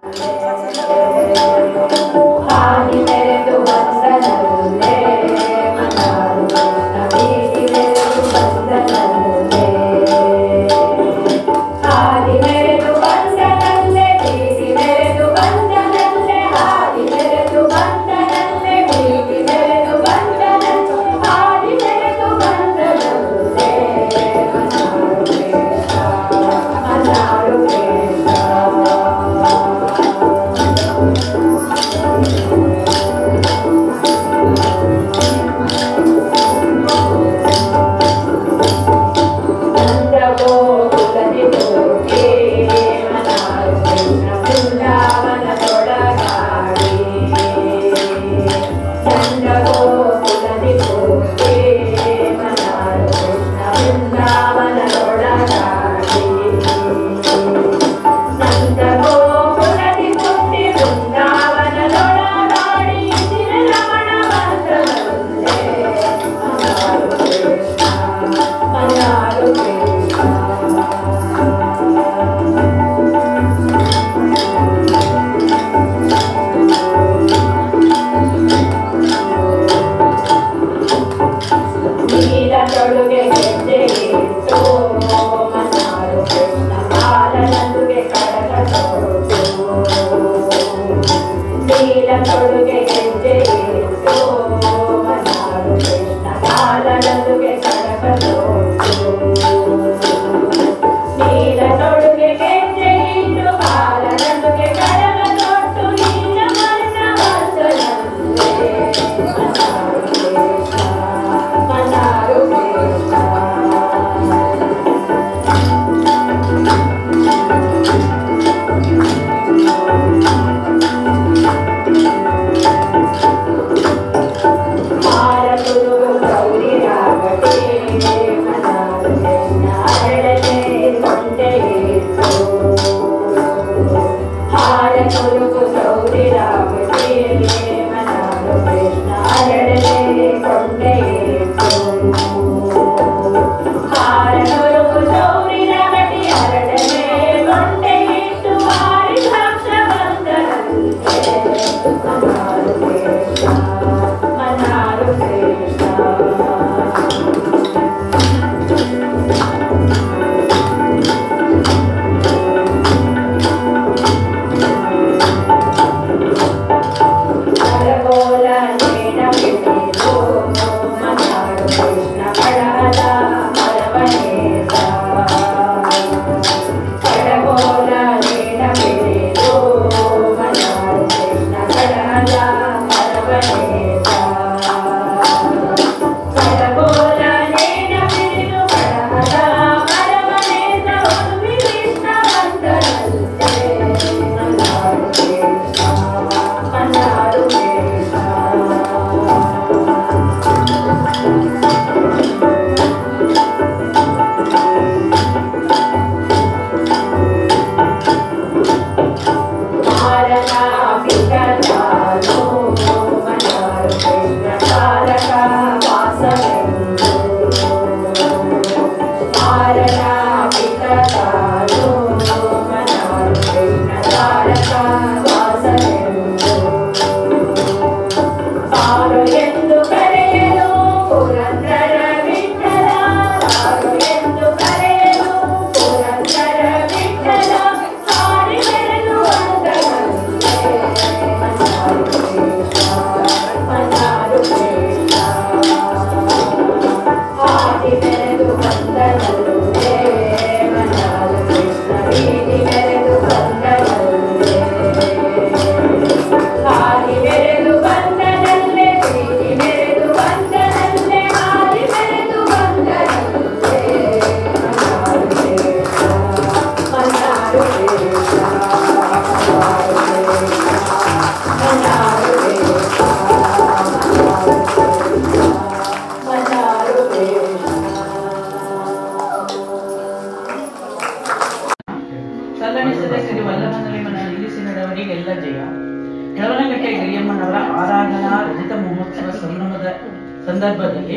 ಕೆಳವನಕಟ್ಟೆ ಗಿರಿಯಮ್ಮನವರ ಆರಾಧನಾ ರಜತ ಮಹೋತ್ಸವ ಸಂಭ್ರಮದ ಸಂದರ್ಭದಲ್ಲಿ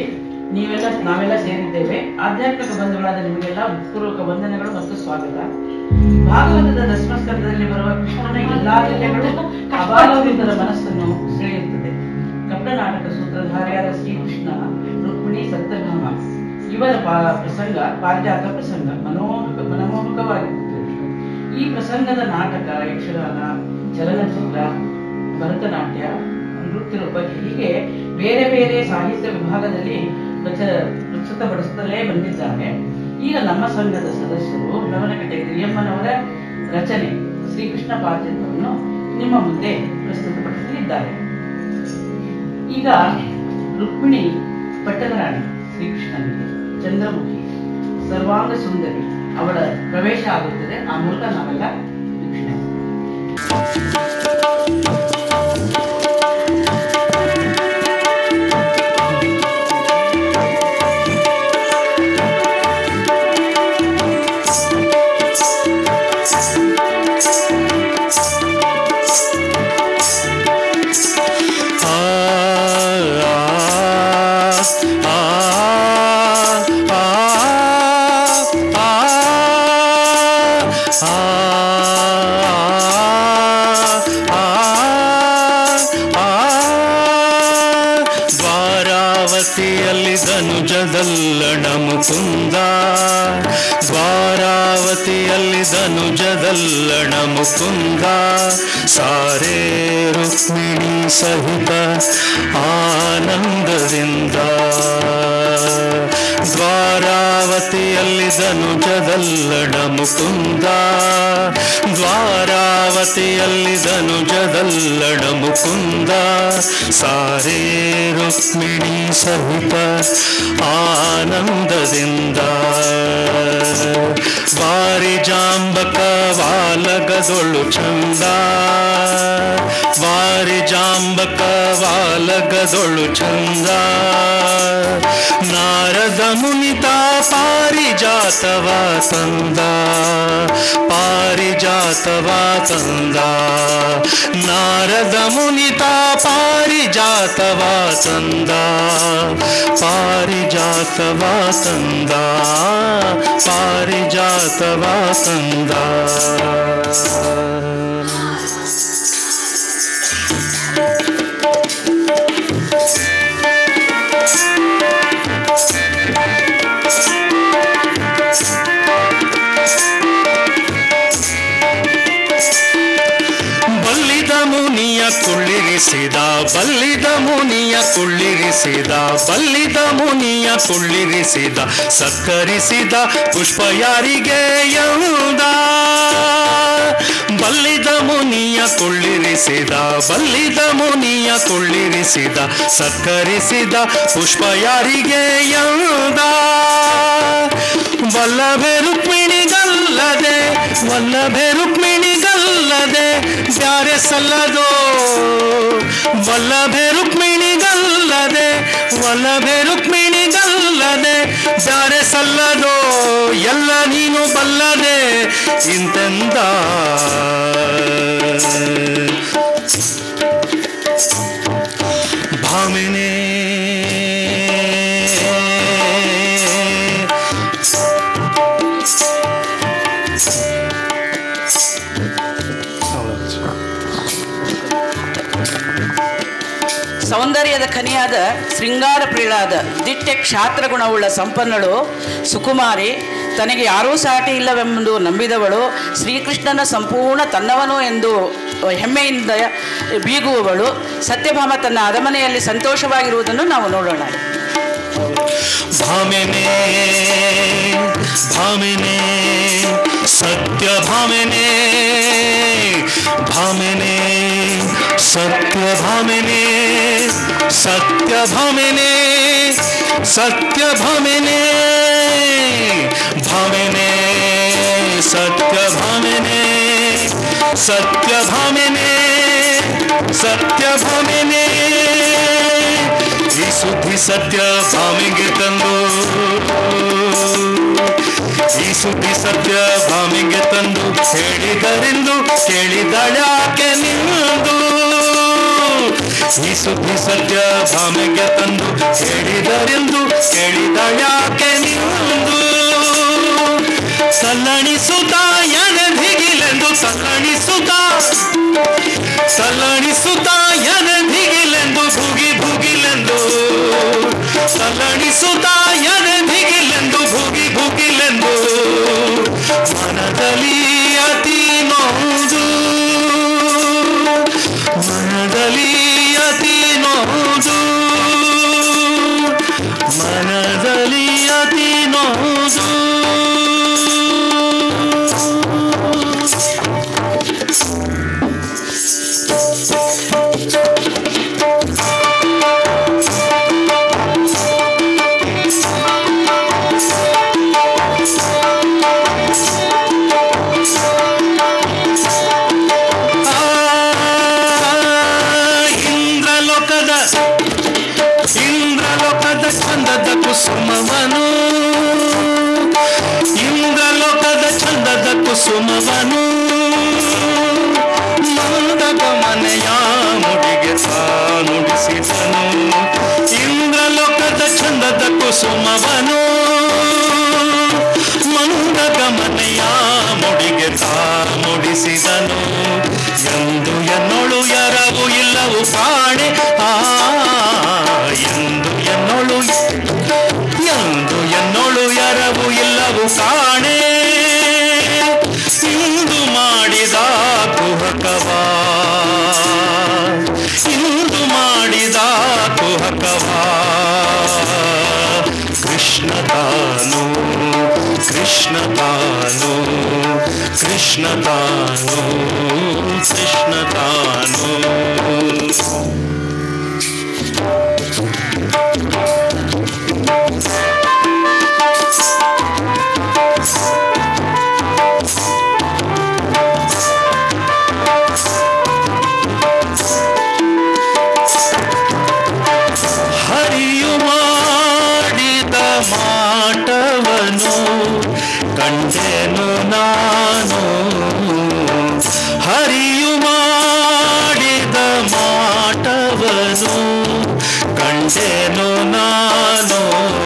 ನಾವೆಲ್ಲ ಸೇರಿದ್ದೇವೆ. ಆಧ್ಯಾತ್ಮಿಕ ಬಂಧುಗಳಾದ ನಿಮಗೆಲ್ಲ ಪೂರ್ವಕ ವಂದನೆಗಳು ಮತ್ತು ಸ್ವಾಗತ. ಭಾಗವತದ ದಶಮಸ್ಕಂದದಲ್ಲಿ ಬರುವ ಕೃಷ್ಣನ ಎಲ್ಲಾ ಲೀಲೆಗಳು ಅಬಾಲವೃದ್ಧರ ಮನಸ್ಸನ್ನು ಸೆಳೆಯುತ್ತದೆ. ಕಪಟನಾಟಕ ಸೂತ್ರಧಾರಿಯಾದ ಶ್ರೀಕೃಷ್ಣ, ರುಕ್ಮಿಣಿ, ಸತ್ಯಭಾಮ ಇವರ ಪ್ರಸಂಗ ಪಾರಿಜಾತ ಪ್ರಸಂಗ ಮನಮೋಹಕವಾಗಿರುತ್ತದೆ. ಈ ಪ್ರಸಂಗದ ನಾಟಕ, ಯಕ್ಷಗಾನ, ಚಲನಚಿತ್ರ, ಭರತನಾಟ್ಯ, ನೃತ್ಯ ರೂಪ ಹೀಗೆ ಬೇರೆ ಬೇರೆ ಸಾಹಿತ್ಯ ವಿಭಾಗದಲ್ಲಿ ಪ್ರಸ್ತುತಪಡಿಸುತ್ತಲೇ ಬಂದಿದ್ದಾರೆ. ಈಗ ನಮ್ಮ ಸಂಘದ ಸದಸ್ಯರು ನವನಕಟೆ ಗಿರಿಯಮ್ಮನವರ ರಚನೆ ಶ್ರೀಕೃಷ್ಣ ಪಾರಿಜಾತವನ್ನು ನಿಮ್ಮ ಮುಂದೆ ಪ್ರಸ್ತುತಪಡಿಸಲಿದ್ದಾರೆ. ಈಗ ರುಕ್ಮಿಣಿ ಪಟ್ಟಣರಾಣಿ ಶ್ರೀಕೃಷ್ಣನಿಗೆ ಚಂದ್ರಮುಖಿ ಸರ್ವಾಂಗ ಸುಂದರಿ ಅವಳ ಪ್ರವೇಶ ಆಗುತ್ತದೆ. ಆ ಮೂಲಕ ನಾವೆಲ್ಲ ವೀಕ್ಷಣೆ. ದ್ವಾರಾವತಿಯಲ್ಲಿ ಧನುಜದಲ್ಲಣ ಮುಕುಂದ, ದ್ವಾರಾವತಿಯಲ್ಲಿ ಧನುಜದಲ್ಲಣ ಮುಕುಂದ, ಸಾರೇ ರುಕ್ಮಿಣಿ ಸಹಿತ ಆನಂದದಿಂದ. ದ್ವಾರಾವತಿಯಲ್ಲಿ ಧನುಜದಲ್ಲಣ ಮುಕುಂದ, ದ್ವಾರಾವತಿಯಲ್ಲಿ ಧನುಜದಲ್ಲಣ ಮುಕುಂದ, ಸಾರೇ ರುಕ್ಮಿಣಿ ಸಹಿತ ಆನಂದದಿಂದ. ವಾರಿಜಾಂಬಕ ವಾಲಗದೊಳು ಚಂದ, ವಾರಿಜಾಂಬಕ ವಾಲಗದೊಳು ಚಂದ, ನಾರದ ಮುನಿತ ಪಾರಿಜಾತವ ತಂದ, ಪಾರಿಜಾತವ ತಂದ, ನಾರದ ಮುನಿತ ಪಾರಿಜಾತವ ತಂದ, ಪಾರಿಜಾತವ ತಂದ, ಪಾರಿಜಾತವ ತಂದ. ಕುಳ್ಳಿರಿಸಿದ ಬಲ್ಲಿದ ಮುನಿಯ ಕುಳ್ಳಿರಿಸಿದ, ಬಲ್ಲಿದ ಮುನಿಯ ಕುಳ್ಳಿರಿಸಿದ, ಸತ್ಕರಿಸಿದ ಪುಷ್ಪ ಯಾರಿಗೆ ಎಂದ. ಬಲ್ಲಿದ ಮುನಿಯ ಕುಳ್ಳಿರಿಸಿದ, ಬಲ್ಲಿದ ಮುನಿಯ ಕುಳ್ಳಿರಿಸಿದ, ಸತ್ಕರಿಸಿದ ಪುಷ್ಪ ಯಾರಿಗೆ ಎಂದ. ವಲ್ಲಭೆ ರುಕ್ಮಿಣಿಗಲ್ಲದೆ, ವಲ್ಲಭೆ ರುಕ್ಮಿಣಿಗಲ್ಲದೆ ಬ್ಯಾರೆ ಸಲ್ಲದೋ, ವಲ್ಲಭೆ ರುಕ್ಮಿಣಿಗಲ್ಲದೆ, ವಲ್ಲಭೆ ರುಕ್ಮಿಣಿಗಲ್ಲದೆ ಬ್ಯಾರೆ ಸಲ್ಲದೋ, ಎಲ್ಲ ನೀನು ಬಲ್ಲದೆ ಇಂತೆಂದ. ಭಾಮಿನೇ ಸೌಂದರ್ಯದ ಖನಿಯಾದ ಶೃಂಗಾರ ಪ್ರಿಯಳಾದ ದಿಟ್ಟೆ ಕ್ಷಾತ್ರ ಗುಣವುಳ್ಳ ಸಂಪನ್ನಳು, ಸುಕುಮಾರಿ, ತನಗೆ ಯಾರೂ ಸಾಟಿ ಇಲ್ಲವೆಂದು ನಂಬಿದವಳು, ಶ್ರೀಕೃಷ್ಣನ ಸಂಪೂರ್ಣ ತನ್ನವನು ಎಂದು ಹೆಮ್ಮೆಯಿಂದ ಬೀಗುವವಳು, ಸತ್ಯಭಾಮ ತನ್ನ ಅರಮನೆಯಲ್ಲಿ ಸಂತೋಷವಾಗಿರುವುದನ್ನು ನಾವು ನೋಡೋಣ. ಭಾಮಿನೇ ಭಾಮಿನೇ ಸತ್ಯಭಾಮಿನೇ, ಭಾಮಿನೇ ಸತ್ಯಭಾಮಿನೇ, ಸತ್ಯಭಾಮಿನೇ, ಸತ್ಯಭಾಮಿನೇ, ಭಾಮಿನೇ ಸತ್ಯಭಾಮಿನೇ, ಸತ್ಯಭಾಮಿನೇ, ಸತ್ಯಭಾಮಿನೇ. ಈ ಸುದ್ದಿ ಸತ್ಯಭಾಮಿಗೆ ತಂದು, ಈ ಸುದ್ದಿ ಸತ್ಯಭಾಮಿಗೆ ತಂದು ಹೇಳಿದರೆಂದು ಕೇಳಿದಳಾಕೆ ನಿಂದು. ಈ ಸುದ್ದಿ ಸತ್ಯಭಾಮಿಗೆ ತಂದು ಹೇಳಿದರೆಂದು ಕೇಳಿದಳ್ಯಾಕೆ ನಿಂದು ಸಲ್ಲಣಿಸುತ್ತ ಎನಧಿಗಿಲೆಂದು ಸಲ್ಲಣಿಸುತ್ತ ಎನಧಿಗಿಲೆಂದು ಭುಗಿ ಭುಗಿಲೆಂದು ಸಲ್ಲಣಿಸುತ್ತ ಎನಧಿಗಿಲೆಂದು ಭುಗಿ ಭುಗಿಲೆಂದು ಮನದಲ್ಲಿ ಅತಿ ನೋದು ಮನದಲ್ಲಿ ಅತಿ ನೋದು ಮನದಲ್ಲಿ ಅತಿ ನೋದು ಇಂದ್ರಲೋಕದ ಚಂದದ ಕುಸುಮವನು ಇಂದ್ರಲೋಕದ ಚಂದದ ಕುಸುಮವನು ಮಂದಗ ಮನೆಯ ಮುಡಿಗೆ ನುಡಿಸಿದನು ಇಂದ್ರಲೋಕದ ಚಂದದ ಕುಸುಮವನು ಮಂದಗ ಮನೆಯ ಮುಡಿಗೆ ಮುಡಿಸಿದನು ಎಂದು ಎನ್ನೋಳು ಯಾರವು ಇಲ್ಲವು ಕಾಣೆ ಎಂದು ಎನ್ನೋಳು ಯಾರವು ಇಲ್ಲವು ಕಾಣೆ ಇಂದು ಮಾಡಿದ ಕುಹಕವಾ ಇಂದು ಮಾಡಿದ ಕುಹಕವಾ ಕೃಷ್ಣ ತಾನು ಕೃಷ್ಣ ತಾನು ಕೃಷ್ಣ ತಾನು ಕೃಷ್ಣ ತಾನು ಹರಿಯು ಮಾಡಿದ ಮಾಟವನು ಕಂಡೆನು ನಾನು ಹರಿಯು ಮಾಡಿದ ಮಾಟವನು ಕಂಡೆನು ನಾನು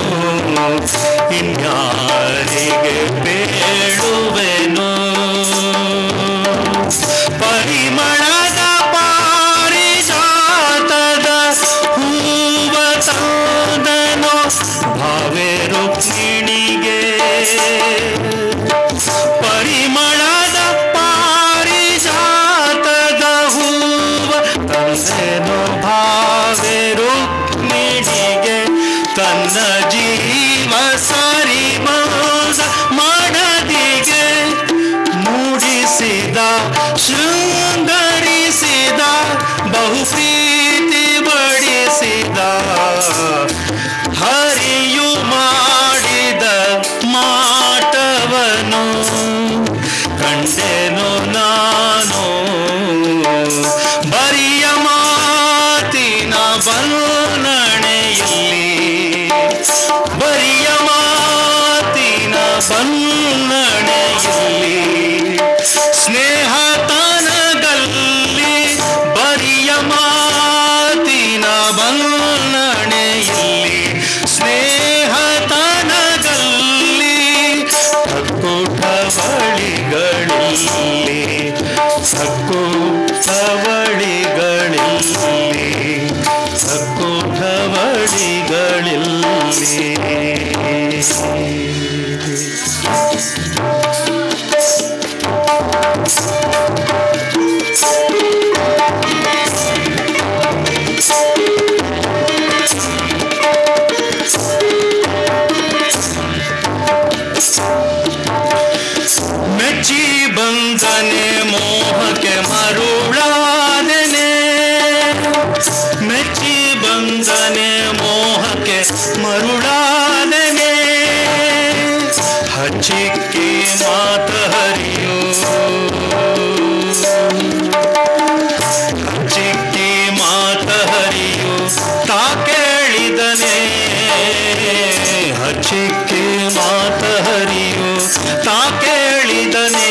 ಇನ್ಯಾರಿಗೆ ಬೇಡುವೆನು ಪರಿಮಳದ ಪಾರಿಜಾತದ ಹೂವ ತಂದನು ಭಾವೆ ರುಕ್ಮಿಣಿಗೆ ಪರಿಮಳದ ಪಾರಿಜಾತದ ಹೂವ ತಂದೆನು ಭಾವೆ ರುಕ್ಮಿಣಿಗೆ ತನ್ನ ಜೀವ ಸರಿಮಾದ ಮಡದಿಗೆ ಮೂಡಿಸಿದ ಶೃಂಗರಿಸಿದ ಬಹು ಪ್ರೀತಿ ಬಡಿಸಿದ ಹರಿಯು ಮಾಡಿದ ಮಾಟವನು ಕಂಡೆನು ನಾನು ಬರಿಯ ಮಾತಿನ ಬನ್ನಣೆಯಲ್ಲಿ ಬರಿಯ ಮಾತಿನ ಬನ್ನಣೆಯಲ್ಲಿ ಸ್ನೇಹ ತನದಲ್ಲಿ ಬರಿಯ ಮಾತಿನ ಬನ್ನಣೆಯಲ್ಲಿ ಸ್ನೇಹ ತನದಲ್ಲಿ ಸಕ್ಕುಟವಳಿಗಳಲ್ಲಿ ಮೆಚ್ಚಿ ಬಂದನೆ ಮೋಹಕ್ಕೆ ಮರುಳಾದನೆ ಮೆಚ್ಚಿ ಬಂದನೆ ಮೋಹಕ್ಕೆ ಮರುಳಾದನೆ ಹಚ್ಚಿಕ್ಕಿ ಮಾತ ಹರಿಯೋ ಹಚ್ಚಿಕ್ಕಿ ಮಾತ ಹರಿಯೋ ತಾ ಕೇಳಿದನೆ ಹಚ್ಚಿಕ್ಕಿ ಮಾತ ಹರಿಯೋ ತಾ ಕೇಳಿದನೆ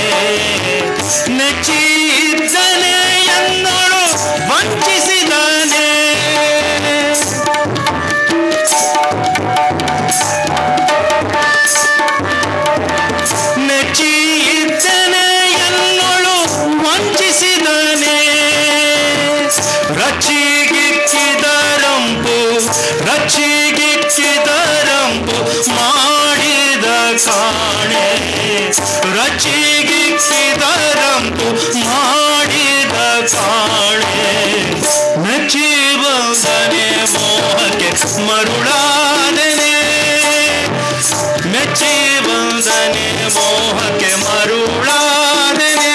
ನೆಚ್ಚಿದ್ದನೆ ಎನ್ನೋಳು ವಂಚಿಸಿದನೆ ರಚಿಗಿಕ್ಕಿದರಂಪು ಮಾಡಿದ ಕಾಣೆ ರಚಿಗಿಕ್ಕಿದರಂಪು ಮಾಡಿದ ಕಾಣೆ ಮೆಚ್ಚಿ ಬಂದನೆ ಮೋಹಕ್ಕೆ ಮರುಳಾದನೆ ಮೆಚ್ಚಿ ಬಂದನೆ ಮೋಹಕ್ಕೆ ಮರುಳಾದನೆ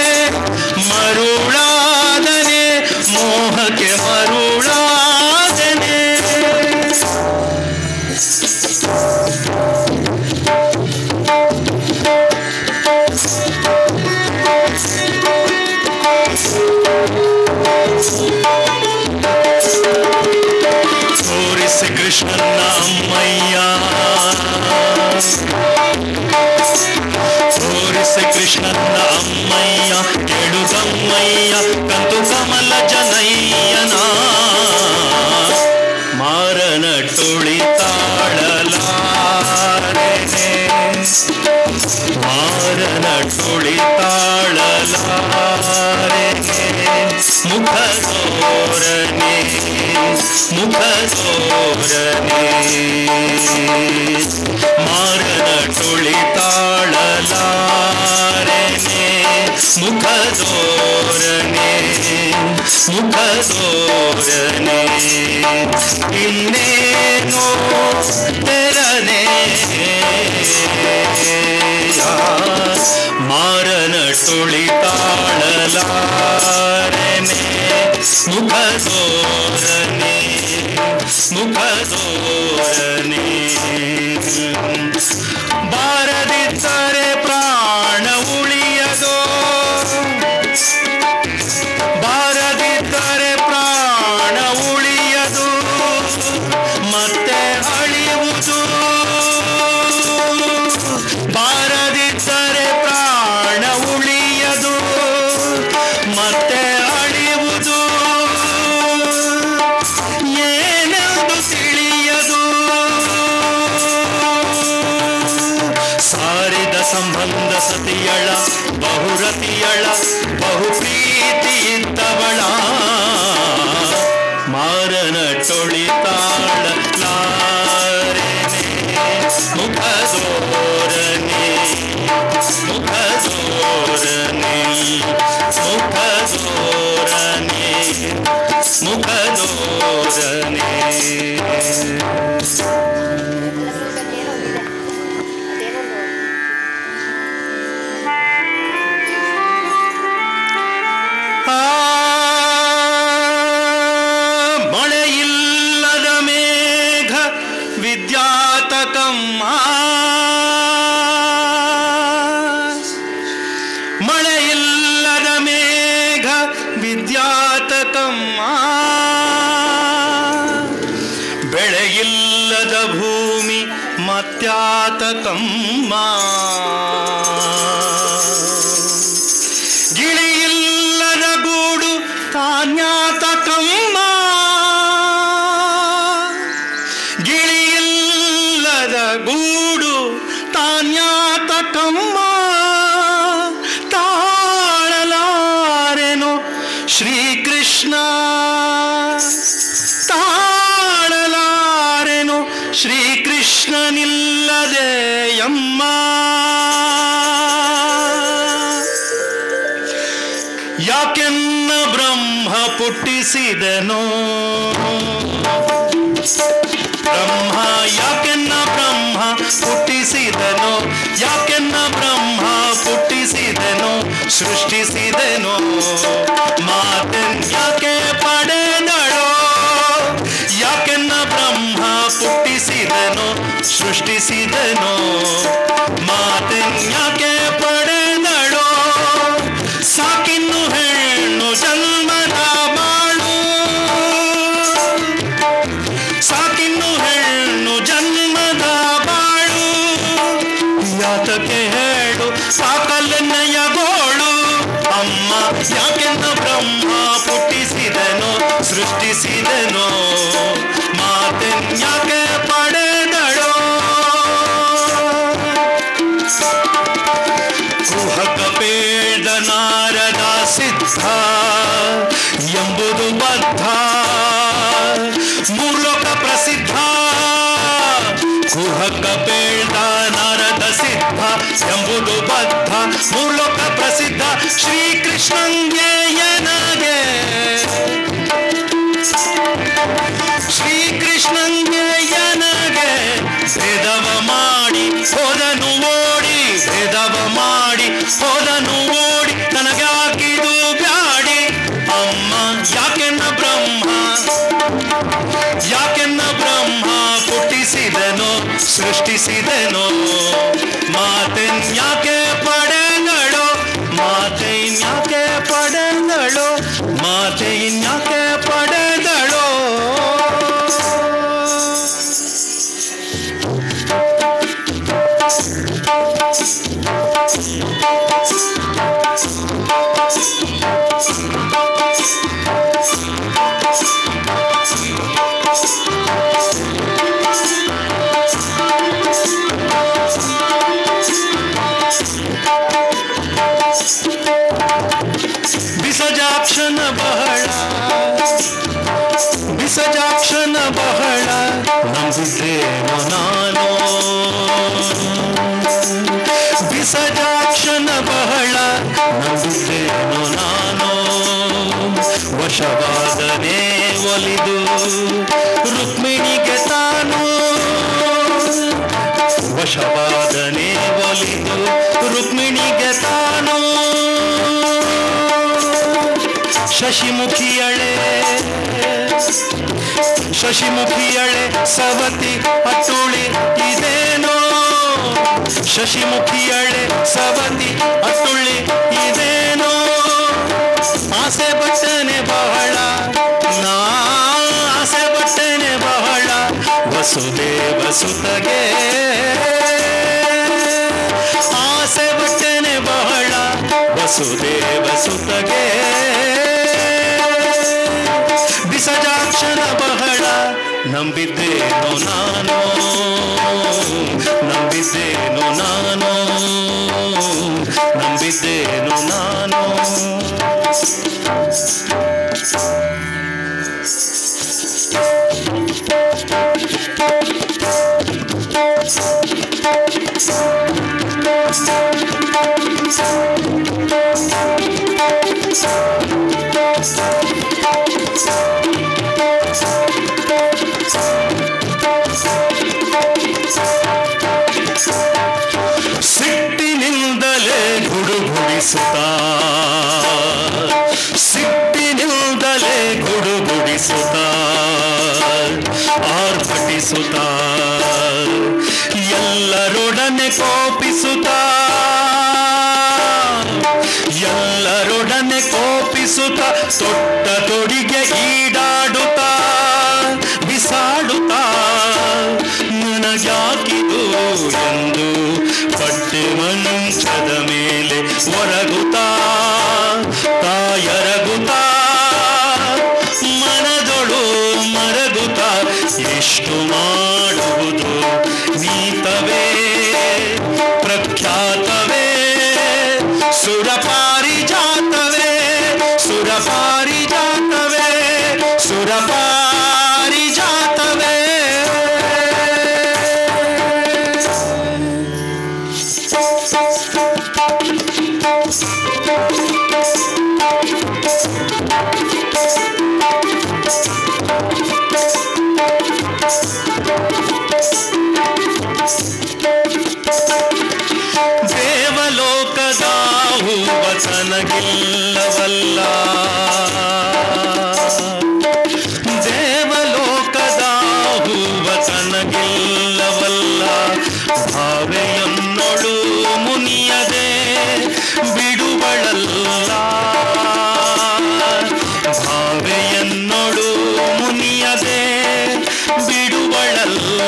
ಮರುಳಾದನೆ ಮೋಹಕ್ಕೆ ಮರುಳಾದನೆ ತೋರಿಸಿ ಕೃಷ್ಣನ ಅಮ್ಮಯ್ಯ ತೋರಿಸಿ ಕೃಷ್ಣನ ಅಮ್ಮಯ್ಯ ಕೆಡುಗಮ್ಮಯ್ಯ ಕಂತು ಕಮಲ ಜನಯ್ಯನ ಮಾರನ ತುಳಿತಾಳಲಾರೆನೆ ಮಾರನ ತುಳಿತಾಳಲಾರೆನೆ ಮುಖ ತೋರನೆ ಮುಖ ತೋರನೆ ಮಾರನ ತುಳಿತಾಳಲಾರೆನೆ ಮುಖ ತೋರನೆ ಮುಖ ತೋರನೆ ಇನ್ನೇನೋ ತೆರನೆ ಮಾರನ ತುಳಿತಾಳಲಾರೆನೆ ಮುಖ ತೋರನೆ ಮುಖ ತೋರನೆ ಬಾರದಿದ್ದರೆ ಪ್ರಾಣ ಉಳಿಯದೋ ಬಾರದಿದ್ದರೆ ಪ್ರಾಣ ಉಳಿಯದು ಮತ್ತೆ ಅಳಿಯುವುದು ಬಾರದಿದ್ದರೆ ಪ್ರಾಣ ಉಳಿಯದು ಮತ್ತೆ ಅಳಿಯುವುದು ಏನೆಂದು ತಿಳಿಯದು ಸಾರಿದ ಸಂಬಂಧ ಸತಿಯಳ ಬಹುರತಿಯಳ ಬಹು ಪ್ರೀತಿ ಇದ್ದವಳ ಮಾರನ ತೊಳಿತಾಳ ಲಾರೆನೆ ಮುಖ ದೋರನೆ ಮುಖ ದೋರನೆ ಮುಖ ದೋರನೆ ಮುಖ ದೋರನೆ ಮಳೆಯಿಲ್ಲದ ಮೇಘ ವಿದ್ಯಾತಕಮ್ಮ ಮಳೆಯಿಲ್ಲದ ಮೇಘ ವಿದ್ಯಾತಕಮ್ಮ ಬೆಳೆಯಿಲ್ಲದ ಭೂಮಿ ಮತ್ಯಾತಕಮ್ಮ ಗಿಳಿಯಿಲ್ಲದ ಗೂಡು ತಾನ್ಯಾತಕಮ್ಮ ಗಿಳಿಯಿಲ್ಲದ ಗೂಡು ತಾನ್ಯಾತಕಮ್ಮ ತಾಳಲಾರೆನು ಶ್ರೀಕೃಷ್ಣ ತಾಳಲಾರೆನು ಶ್ರೀಕೃಷ್ಣನಿಲ್ಲದೆ ಅಮ್ಮ ಯಾಕೆನ್ನ ಬ್ರಹ್ಮ ಪುಟ್ಟಿಸಿದನೋ ಬ್ರಹ್ಮ ಯಾಕೆನ್ನ ಬ್ರಹ್ಮ ಪುಟ್ಟಿಸಿದನೋ ಯಾಕೆನ್ನ ಬ್ರಹ್ಮ ಪುಟ್ಟಿಸಿದನೋ ಸೃಷ್ಟಿಸಿದನೋ ಮಾತೆನ್ಯಾಕೆ ಪಡೆದಳೋ ಯಾಕೆನ್ನ ಬ್ರಹ್ಮ ಪುಟ್ಟಿಸಿದನೋ ಸೃಷ್ಟಿಸಿದನೋ ಮಾತೆನ್ಯಾಕೆ ಪಡೆದಳೋ ಸಾಕಿನ್ನು ಹೆಣ್ಣು ಜನ್ಮದ ಬಾಳು ಸಾಕಿನ್ನು ಹೆಣ್ಣು ಜನ್ಮದ ಬಾಳು ಯಾತಕ್ಕೆ ಹೇಳು ಸಾಕಲೆನ್ನಯ ಗೋಳು ಅಮ್ಮ ಯಾಕೆನ್ನ ಬ್ರಹ್ಮ ಪುಟ್ಟಿಸಿದನೋ ಸೃಷ್ಟಿಸಿದನೋ ಮಾತೆನ್ಯಾಕೆ ಪಡೆದಳೋ ಕುಹಕ ಪೇದ ನಾರದ ಸಿದ್ಧ ಎಂಬುದು ಬದ್ಧ ಮೂರ್ಲೋಕ ಪ್ರಸಿದ್ಧ ಕಪೇಳ್ದ ನಾರದ ಸಿದ್ಧ ಎಂಬುದು ಬದ್ಧ ಮೂಲಕ ಪ್ರಸಿದ್ಧ ಶ್ರೀಕೃಷ್ಣಂಗೆ ಎನಗೆ ಶ್ರೀಕೃಷ್ಣಂಗೆ ಎನಗೆ ಭೇದವ ಮಾಡಿ ಹೋದನು ಓಡಿ ಭೇದವ ಮಾಡಿ ಹೋದನು ಓಡಿ ನನಗೆ ಹಾಕಿದು ಬ್ಯಾಡಿ ಅಮ್ಮ ಯಾಕೆನ್ನ ಬ್ರಹ್ಮ ಹುಟ್ಟಿಸಿದನೋ ಸೃಷ್ಟಿಸಿದನೋ ಮಾತೆನ್ಯಾಕೆ ಪಡೆದಳೋ ಮಾತೆನ್ಯಾಕೆ ಪಡೆದಳೋ ಮಾತೆನ್ಯಾಕೆ ಪಡೆದಳೋ ಬಿಸಜಾಕ್ಷನ ಬಹಳ ನಂಬಿದ್ದೇನೋ ನಾನು ಬಿಸಜಾಕ್ಷನ ಬಹಳ ನಂಬಿದ್ದೇನೋ ನಾನು ವಶವಾದನೆ ಒಲಿದು ರುಕ್ಮಿಣಿಗೆ ತಾನು ವಶವಾದನೆ ಒಲಿದು ರುಕ್ಮಿಣಿಗೆ ತಾನು ಶಶಿಮುಖಿಯಳೆ ಸವತಿ ಅಟ್ಟುಳಿ ಇದೇನೋ ಶಶಿಮುಖಿಯಳೆ ಸವತಿ ಅಟ್ಟುಳಿ ಇದೇನೋ ಆಸೆ ಬಟ್ಟನೆ ಬಹಳ ನಾ ಆಸೆ ಬಟ್ಟನೆ ಬಹಳ ವಸುದೇವ ಸುತಗೆ ಆಸೆ ಬಟ್ಟನೆ ಬಹಳ ವಸುದೇವ ಸುತಗೆ ಬಿಸಜಾಕ್ಷನ ಬಹಳ ನಂಬಿದ್ದೇನೋ ನಾನು ನಂಬಿದ್ದೇನೋ ನಾನು ನಂಬಿದ್ದೇನೋ ನಾನು ಸಿಟ್ಟಿನಿಂದಲೇ ಗುಡುಗುಡಿಸುತ್ತಾ ಆರ್ಭಟಿಸುತ್ತಾ ಎಲ್ಲರೊಡನೆ ಕೋಪಿಸುತ್ತಾ ತೊಟ್ಟ ತೊಡಿಗೆ ಈಡಾಡುತ್ತಾ ಬಿಸಾಡುತ್ತಾ ನನಗ್ಯಾಕಿದು ಎಂದು ಪಟ್ಟೆ ಮಂಚದ ಮೇಲೆ ಒರಗುತ್ತಾ ತಾಯರಗುತ್ತಾ ಮನದೊಳು ಮರಗುತ್ತಾ ಎಷ್ಟು ಮಾಡುವುದು ನೀತವೇ ಪ್ರಖ್ಯಾತವೇ ಸುರಪಾರಿಜಾತವೇ ಸುರಪಾರಿಜಾತವೇ ಸುರಪಾರಿಜಾತವೇ ದೇವಲೋಕದ ಹೂವತನಗಿಲ್ಲವಲ್ಲ ದೇವಲೋಕದ ಹೂವತನಗಿಲ್ಲವಲ್ಲ ಭಾವೆಯನ್ನೊಳು ಮುನಿಯದೆ ಬಿಡುವಳಲ್ಲ ಭಾವೆಯನ್ನೊಳು ಮುನಿಯದೆ ಬಿಡುವಳಲ್ಲ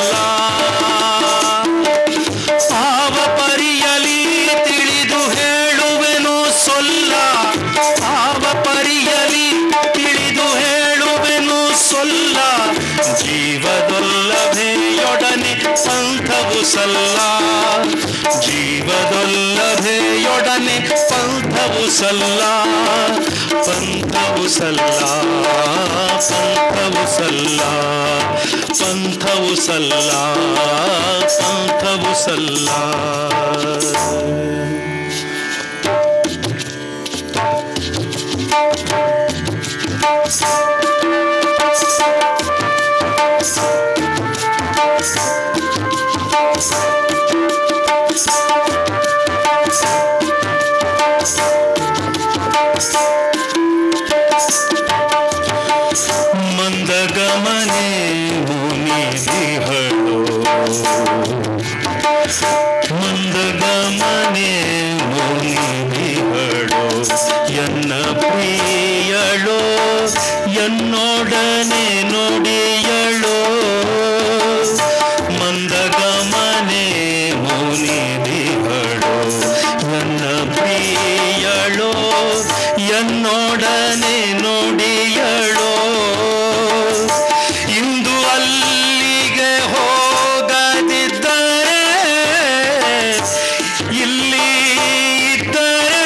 ಆವ ಪರಿಯಲಿ ತಿಳಿದು ಹೇಳುವೆನು ಸೊಲ್ಲ ಆವ ಪರಿಯಲಿ ತಿಳಿದು ಹೇಳುವೆನು ಸೊಲ್ಲ ಜೀವದೊಲ್ಲಭೆಯೊಡನೆ ಪಂಥವು ಸಲ್ಲ, ಜೀವದೊಲ್ಲಭೆಯೊಡನೆ ಪಂಥವು ಸಲ್ಲ, ಪಂಥವು ಸಲ್ಲ, ಪಂಥವು ಸಲ್ಲ, ಪಂಥವು ಸಲ್ಲ, ಪಂಥವು ಸಲ್ಲ. ಮಂದಗಮನೆ ಮುನಿದಿಹಳು, ಮಂದಗಮನೆ ಮುನಿದಿಹಳು, ಎನ್ನ ಪ್ರಿಯಳು ಎನ್ನೊಡನೆ ನುಡಿಯಳು, ಮಂದಗಮನೆ ಮುನಿದಿಹಳು, ಎನ್ನ ಪ್ರಿಯಳು ಎನ್ನೊಡನೆ ನುಡಿಯಳು. ಇಂದು ಅಲ್ಲಿಗೆ ಹೋಗದಿದ್ದರೆ ಇಲ್ಲಿ ಇದ್ದರೆ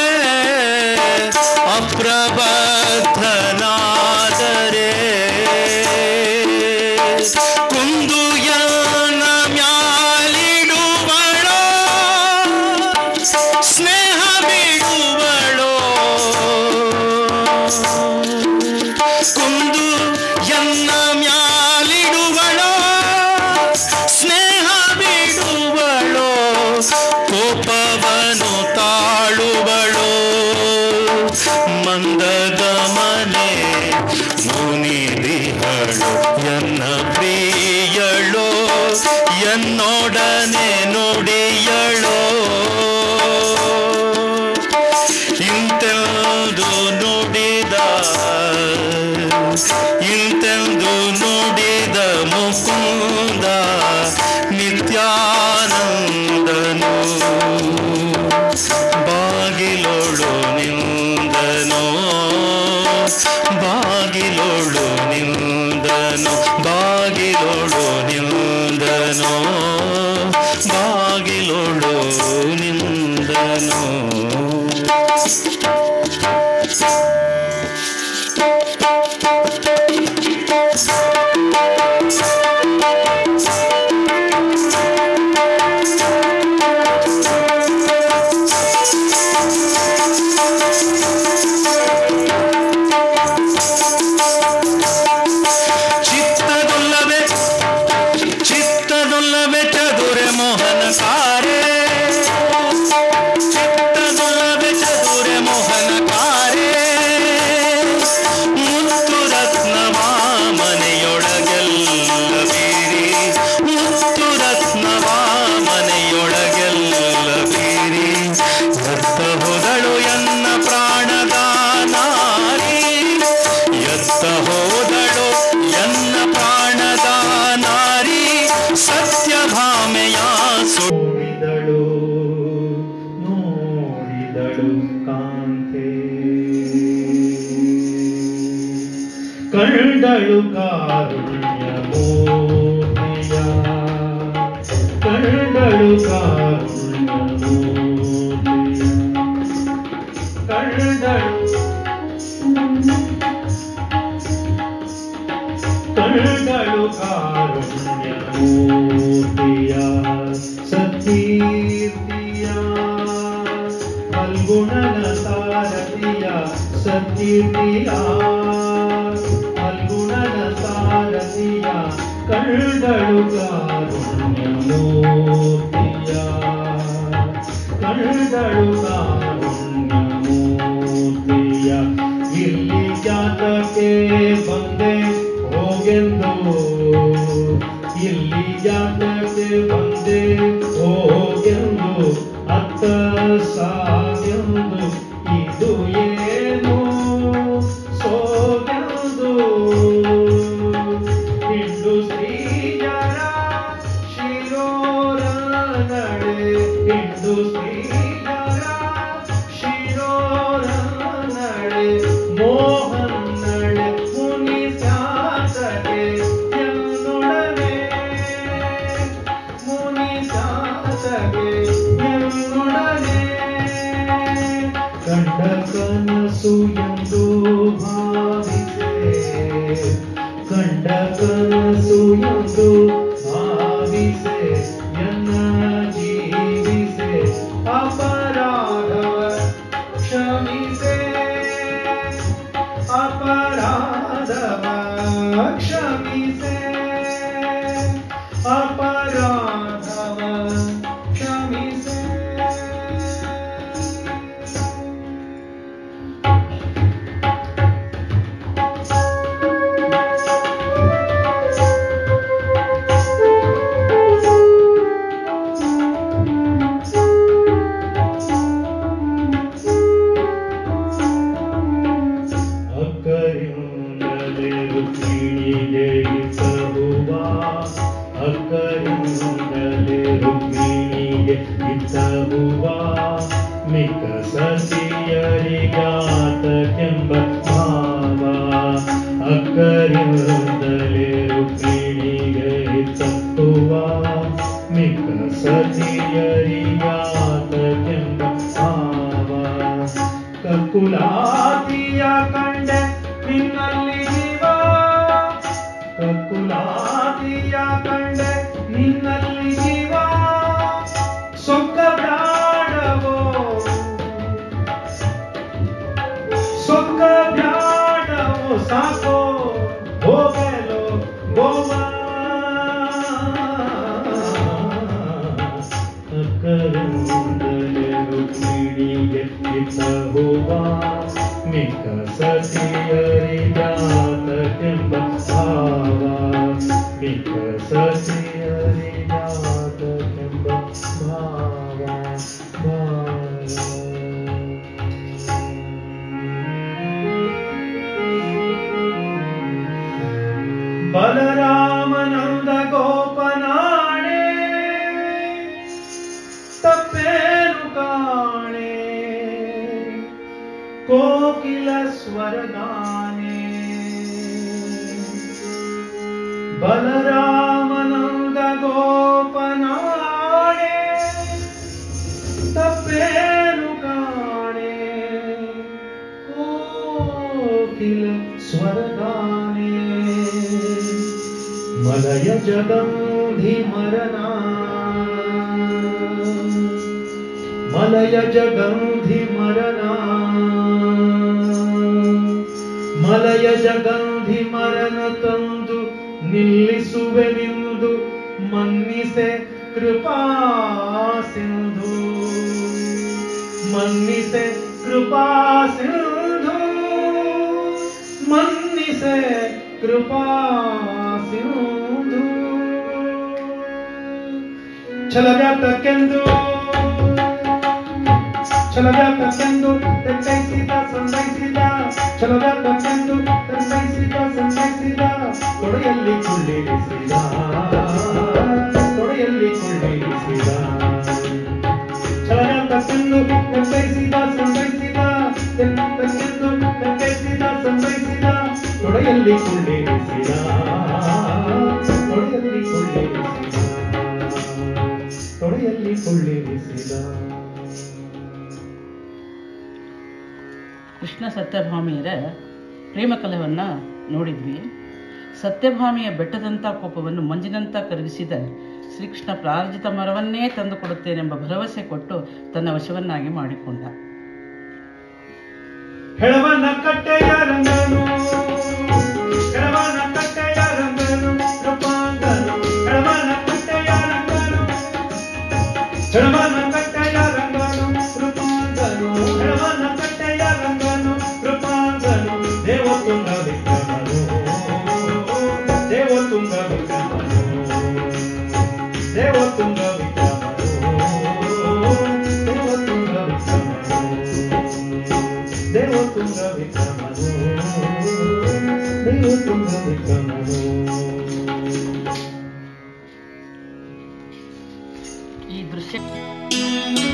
ಅಪ್ರಬದ್ಧನಾದರೆ, ಕುಂದು ಯನ ಮ್ಯಾಲಿಡುವಳೋ ಸ್ನೇಹ ಬಿಡುವಳೋ, ಕುಂದು ಎನ್ನ ಮ್ಯಾಲಿಡುವಳೋ ಸ್ನೇಹ ಬಿಡುವಳೋ, ಕೋಪವನು ತಾಳುವಳೋ, ಮಂದಗಮನೆ ಮುನಿದಿಹಳು, ಎನ್ನ ಪ್ರಿಯಳೋ ಎನ್ನೊಡನೆ ನುಡಿಯಳೋ. ಇಂತೆಂದು ನುಡಿದ, ಇಂತೆಂದು ನುಡಿದ ಮುಕುಂದ ನಿತ್ಯಾನಂದನು, ಬಾಗಿಲೊಳು ನಿಂದನೋ, ಬಾಗಿಲೊಳು ನಿಂದನೋ, ಬಾಗಿಲೊಳು ನಿಂದನೋ, ಬಾಗಿಲೊಳು ನಿಂದನೋ. ಚಿತ್ತದೊಲ್ಲವೆ ಚದುರೆ ಮೋಹನ ತಾರೆ, ಚಿತ್ತದೊಲ್ಲವೆ ಚದುರೆ ಮೋಹನ ತಾರೆ, ಮುತ್ತು ರತ್ನವ ಮನೆಯೊಳಗೆಲ್ಲ ಬೀರಿ, ಮುತ್ತು ರತ್ನವ ಮನೆಯೊಳಗೆಲ್ಲ ಬೀರಿ, ಎತ್ತ ಹೋದಳು ಎನ್ನ ಪ್ರಾಣದ ನಾರಿ, ಎತ್ತ ಹೋದಳು ಎನ್ನ ಪ್ರಾಣದ ನಾರಿ, ಸತ್ಯಭಾಮೆಯ ನೋಡಿದಳು ನೋಡಿದಳು ಕಾಂತೆ, ಕಂಡಳು ಕಾರುಣ್ಯ ಮೂರ್ತಿಯ, ಕಂಡಳು ಕಾರುಣ್ಯ ಮೂರ್ತಿಯ, ಕಂಡಳು ಕಂಡಳು ಕಾರುಣ್ಯ ಮೂರ್ತಿಯ, ಸತ್ಕೀರ್ತಿಯ ಫಲ್ಗುಣನ ಸಾರಥಿಯ, ಸತ್ಕೀರ್ತಿಯ ಫಲ್ಗುಣನ ಸಾರಥಿಯ, ಕಂಡಳು ಕಾರುಣ್ಯ ಮೂರ್ತಿಯ, ಕಂಡಳು ಕಾರುಣ್ಯ ಮೂರ್ತಿಯ. ಇಲ್ಲಿ ಜಾತಕ್ಕೆ ಬಂದೆ ಹೋಗೆಂದು, ಇಲ್ಲಿ ಜಾತಕ್ಕೆ ಬಂದೆ ಹೋಗೆಂದು, ಅತ್ತ ಸಾಗೆಂದು, ಇದು ಏನು ಸೋಗೆಂದು, ಹಿಂಡು ಶ್ರೀಜರ ಶಿರೋರ ನಡೆ, ಹಿಂಡು ಶ್ರೀಜರ ಶಿರೋರ ನಡೆ, ಮೋಹನ್ ನಡೆ ಮುನಿ ತ್ಯಾಸಗೆ ಎನ್ನೊಡನೆ, ಕನಸು ಎಂದು ಭಾವಿಸೆ ಕಂಡ ಕನಸು ಎಂದು ಭಾವಿಸೆ ಎನ್ನ ಜೀವಿಸೆ ಅಪರಾಧವ ಕ್ಷಮಿಸೆ ಅಪರಾಧವ ಕ್ಷಮಿಸೆ ಅಪರಾಧವ ಕ್ಷಮಿಸೆ ಅಕ್ಕರಿಂದಲೇ ರುಕ್ಮಿಣಿಗೆ ಇಸಹುವ ಅಕ್ಕರಿಂದಲೇ ರುಕ್ಮಿಣಿಗೆ ಇಸಹುವ ಮಿಕ್ಕ ಸತಿಯರಿಗಾತಕೆಂಬ ಭಾವ ಅಕ್ಕರಿಂದಲೇ ರುಕ್ಮಿಣಿಗೆ ಇಸಹುವ ಮಿಕ್ಕ ಸತಿಯರಿಗಾತಕೆಂಬ ಭಾವ ಕಕ್ಕುಲಾತಿಯ ಕಂಡೆ ನಿನ್ನಲ್ಲಿ ಜೀವ ಕಕ್ಕುಲಾತಿಯ ಕಂಡೆ ನಿನ್ನಲ್ಲಿ ಜೀವ ಸೊಕ್ಕ ಬ್ಯಾಡವೋ ಸೊಕ್ಕ ಬ್ಯಾಡವೋ ಸಾಕೋ ಹೋಗಲು ಗೋವಾ ಅಕ್ಕರಿಂದಲೇ ರುಕ್ಮಿಣಿಗೆ ಇಸಹುವ ಮಿಕ್ಕ ಸತಿಯರಿಗಾತಕೆಂಬ ಭಾವ ಮಿಕ್ಕ ಸತಿಯರಿಗಾತಕೆಂಬ ಭಾವ ಬಲರಾಮನಂದ ಗೋಪನಾಣೆ ತಪ್ಪೇನು ಕಾಣೆ ಕೋಕಿಲ ಸ್ವರಗಾನೆ ಬಲರಾಮನಂದ ಗೋಪನಾಣೆ ತಪ್ಪೇನು ಕಾಣೆ ಕೋಕಿಲ ಸ್ವರಗಾನೆ ಮಲಯ ಜಗಂಧಿ ಮರನ ಮಲಯ ಜಗಂಧಿ ಮರನ ಮಲಯ ಜಗಂಧಿ ಮರನ ತಂದು ನಿಲ್ಲಿಸುವೆನೆಂದು ಮನ್ನಿಸೆ ಕೃಪಾ ಸಿಂಧು ಮನ್ನಿಸೆ ಕೃಪಾ ಸಿಂಧು ಮನ್ನಿಸೆ ಕೃಪಾ ಸಿಂಧು ಛಲವ್ಯಾಪ್ತಕ್ಕೆಂದು ಛಲವ್ಯಾಪ್ತಕ್ಕೆಂದು ತೆಕ್ಕೈಸಿದ ಸಂತೈಸಿದ ಛಲವ್ಯಾಪ್ತಕ್ಕೆಂದು ತೆಕ್ಕೈಸಿದ ಸಂತೈಸಿದ ತೊಡೆಯಲ್ಲಿ ಕುಳ್ಳಿರಿಸಿದ ತೊಡೆಯಲ್ಲಿ ಕುಳ್ಳಿರಿಸಿದ ಛಲವ್ಯಾಪ್ತಕ್ಕೆಂದು ತೆಕ್ಕೈಸಿದ ಸಂತೈಸಿದ ತೆಕ್ಕೆಂದು ತೆಕ್ಕೈಸಿದ ಸಂತೈಸಿದ ತೊಡೆಯಲ್ಲಿ ಕುಳ್ಳಿರಿಸಿದ ತೊಡೆಯಲ್ಲಿ ಕುಳ್ಳಿರಿಸಿದ ತೊಡೆಯಲ್ಲಿ ಕುಳ್ಳಿರಿಸಿದ. ಕೃಷ್ಣ ಸತ್ಯಭಾಮಿಯರ ಪ್ರೇಮಕಲಹವನ್ನು ನೋಡಿದ್ವಿ. ಸತ್ಯಭಾಮಿಯ ಬೆಟ್ಟದಂಥ ಕೋಪವನ್ನು ಮಂಜಿನಂತ ಕರಗಿಸಿದ ಶ್ರೀಕೃಷ್ಣ ಪ್ರಾರ್ಜಿತ ಮರವನ್ನೇ ತಂದು ಕೊಡುತ್ತೇನೆಂಬ ಭರವಸೆ ಕೊಟ್ಟು ತನ್ನ ವಶವನ್ನಾಗಿ ಮಾಡಿಕೊಂಡ. ಹೆಳವನ ಕಟ್ಟೆಯ ರಂಗನು ಹೆಳವನ ಕಟ್ಟೆಯ ರಂಗನು ಕೃಪಾಂಗನು ಹೆಳವನ ಕಟ್ಟೆಯ ರಂಗನು ಹೆಳವನ ಕಟ್ಟೆಯ ರಂಗನು ಕೃಪಾಂಗನು ಹೆಳವನ ಕಟ್ಟೆಯ ರಂಗನು ಕೃಪಾಂಗನು ದೇವತುಂಗ ವಿಕ್ರಮನು ದೇವತುಂಗ ವಿಕ್ರಮನು ದೇವತುಂಗ ವಿಕ್ರಮನು ದೇವತುಂಗ ವಿಕ್ರಮನು ದೇವತುಂಗ ವಿಕ್ರಮನು ದೇವತುಂಗ ವಿಕ್ರಮನು. ಈ ದೃಶ್ಯ